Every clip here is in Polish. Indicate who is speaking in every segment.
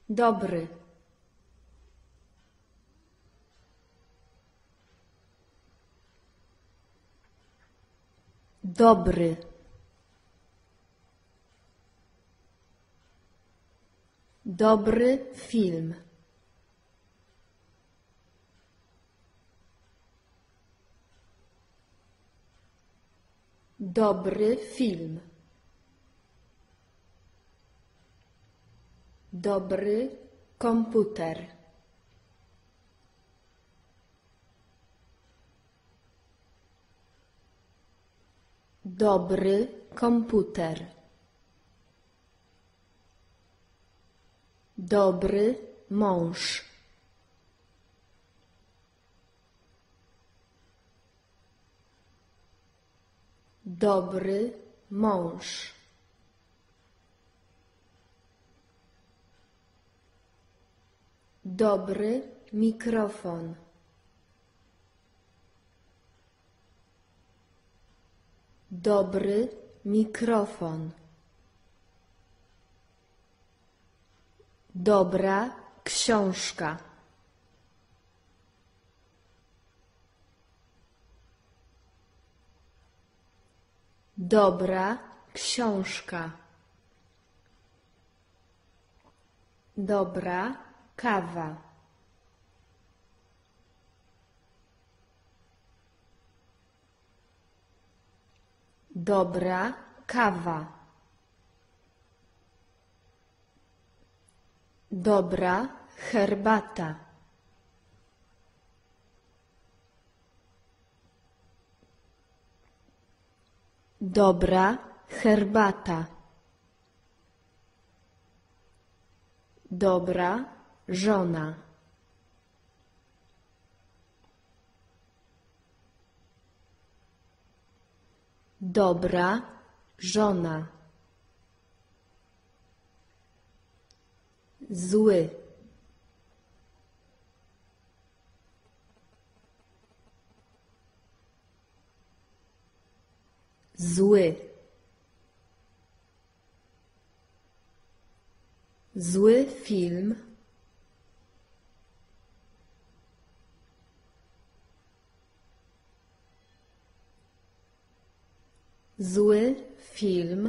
Speaker 1: Dobry. Dobry. Dobry film. Dobry film. Dobry komputer. Dobry komputer. Dobry mąż. Dobry mąż. Dobry mikrofon. Dobry mikrofon. Dobra książka. Dobra książka. Dobra kawa. Dobra kawa. Dobra herbata. Dobra herbata. Dobra żona. Dobra żona. Zły. Zły. Zły film. Zły film.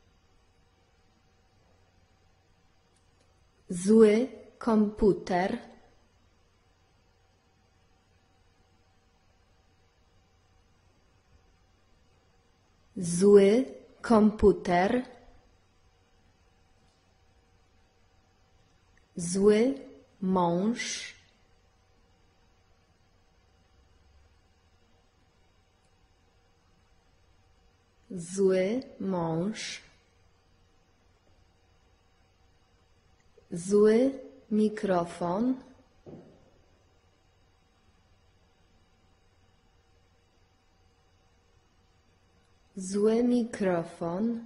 Speaker 1: Zły komputer. Zły komputer. Zły mąż. Zły mąż. Zły mikrofon. Zły mikrofon.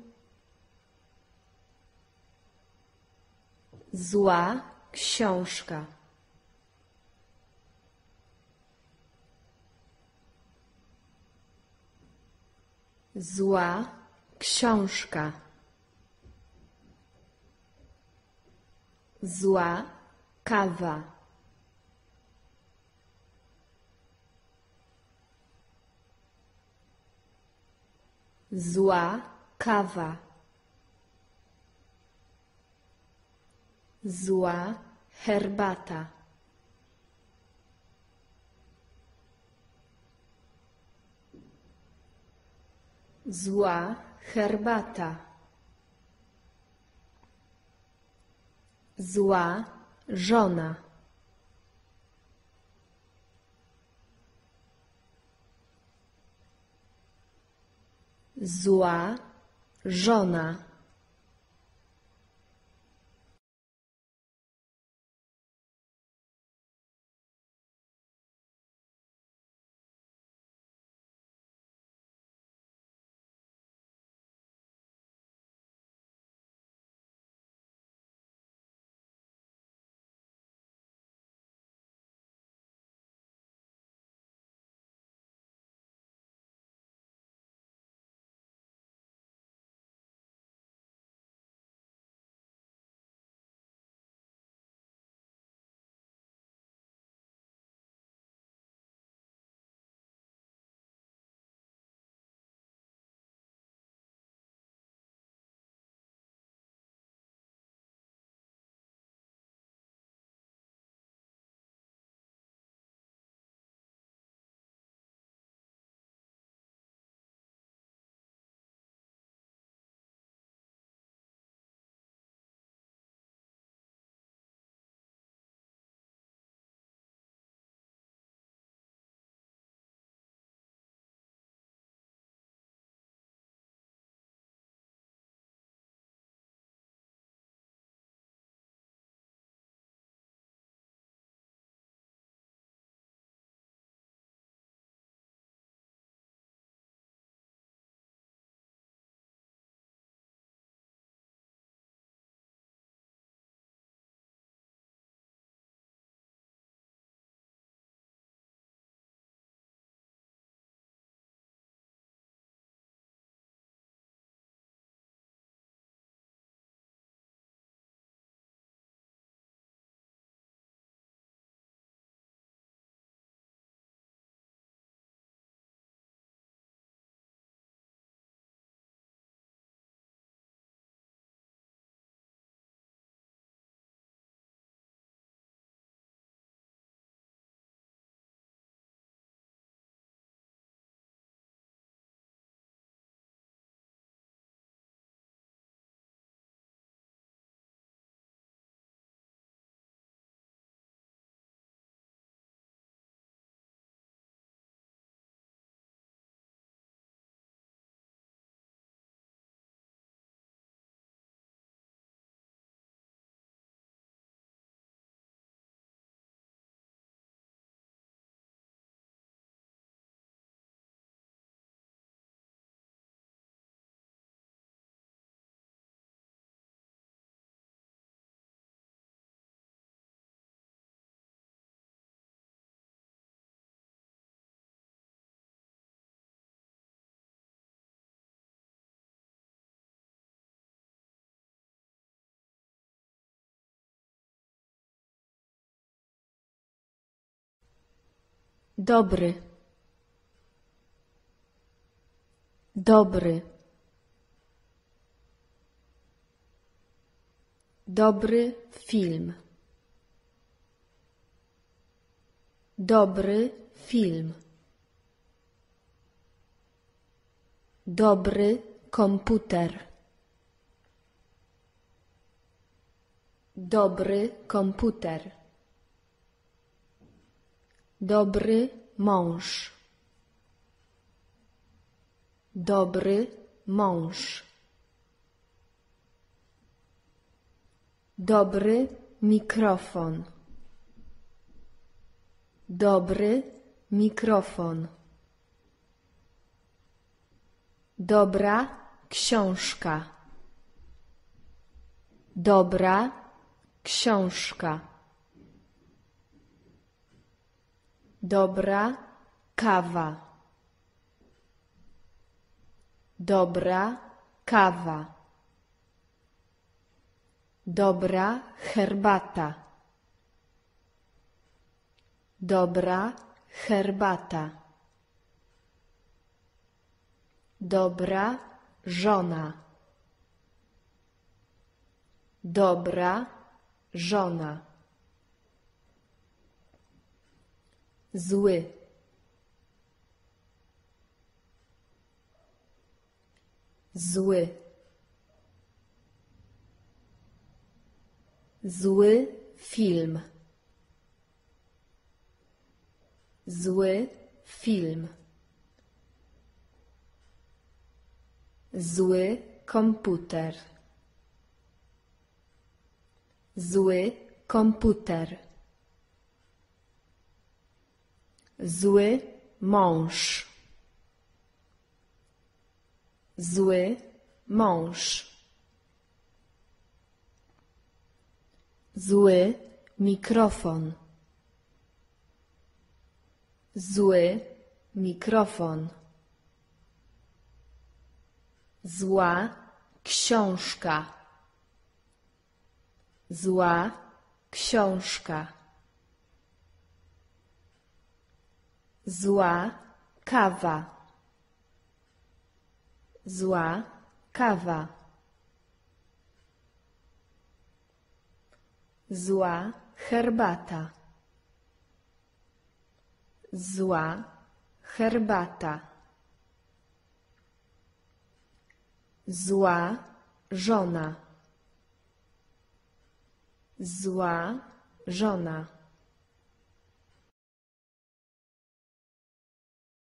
Speaker 1: Zła książka. Zła książka. Zła kawa. Zła kawa. Zła herbata. Zła herbata. Zła żona. Zła żona. Dobry. Dobry. Dobry film. Dobry film. Dobry komputer. Dobry komputer. Dobry mąż. Dobry mąż. Dobry mikrofon. Dobry mikrofon. Dobra książka. Dobra książka. Dobra kawa. Dobra kawa. Dobra herbata. Dobra herbata. Dobra żona. Dobra żona. Zły. Zły. Zły film. Zły film. Zły komputer. Zły komputer. Zły mąż. Zły mąż. Zły mikrofon. Zły mikrofon. Zła książka. Zła książka. Zła kawa. Zła kawa. Zła herbata. Zła herbata. Zła żona. Zła żona.